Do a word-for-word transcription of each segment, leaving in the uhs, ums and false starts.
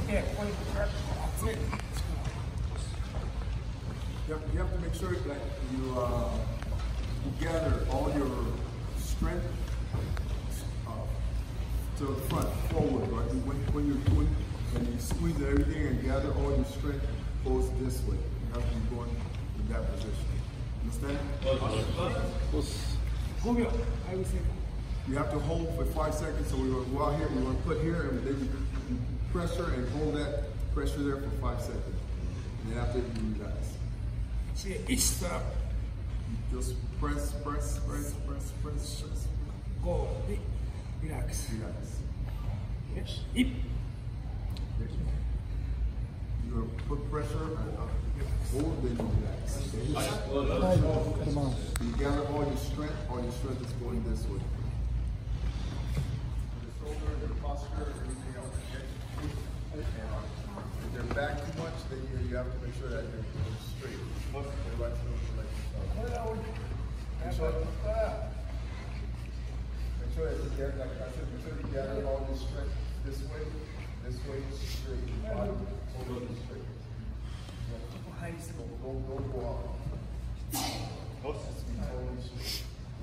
Yeah, point. That's it. You have, you have to make sure that you, uh, you gather all your strength uh, to the front, forward, right? When, when you're doing, and you squeeze everything and gather all your strength, goes this way. You have to be going in that position. Understand? I will say. You have to hold for five seconds. So we're going to go out here. We're going to put here, and then you pressure and hold that pressure there for five seconds. And then after you relax. See, each step. Just press, press, press, press, press, press. Go. Relax. Relax. Yes. Hip. You're going to put pressure and uh, hold, then you relax. Come on. You gather all your strength. All your strength is going this way. The shoulder, your posture, everything else. And if they're back too much, then you, you have to make sure that you're going straight. The right shoulder, like yourself. Make sure, make sure that you gather, like I said, make sure you gather all your strength this way, this way, straight. Bottom, over, straight. Don't, don't, don't go out. Just be totally straight.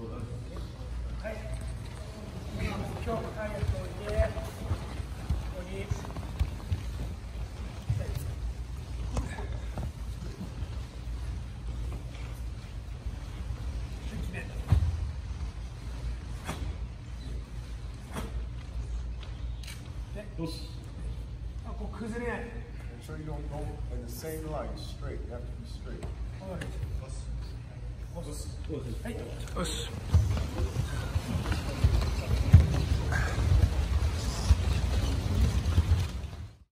Make sure you don't go in the same line, straight. You have to be straight. Us.